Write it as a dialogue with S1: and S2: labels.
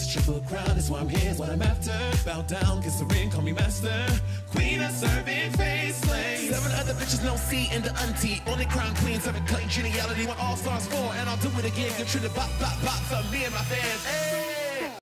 S1: This triple crown is why I'm here, is what I'm after. Bow down, kiss the ring, call me master. Queen of serving face slaves. 7 other bitches, no C in the auntie. Only crown queen, 7 cutting geniality. Want all stars 4, and I'll do it again. Give true to bop, bop, bop for me and my fans. Hey.